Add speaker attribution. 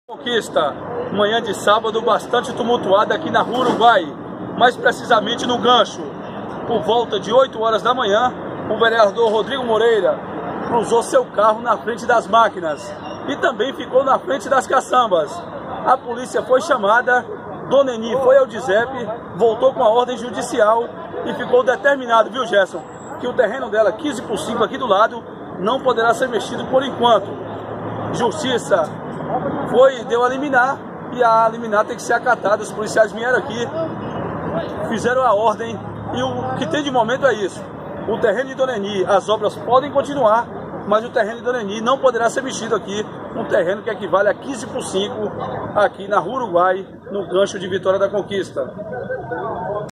Speaker 1: Conquista, manhã de sábado bastante tumultuada aqui na Rua Uruguai, mais precisamente no Gancho. Por volta de 8 horas da manhã, o vereador Rodrigo Moreira cruzou seu carro na frente das máquinas e também ficou na frente das caçambas. A polícia foi chamada, Dona Eni foi ao DIZEP, voltou com a ordem judicial e ficou determinado, viu, Gerson, que o terreno dela, 15/5 aqui do lado, não poderá ser mexido por enquanto. Justiça deu a liminar e a liminar tem que ser acatada. Os policiais vieram aqui, fizeram a ordem e o que tem de momento é isso. O terreno de Dona Eni, as obras podem continuar, mas o terreno de Dona Eni não poderá ser mexido aqui. Um terreno que equivale a 15/5 aqui na Rua Uruguai, no Gancho de Vitória da Conquista.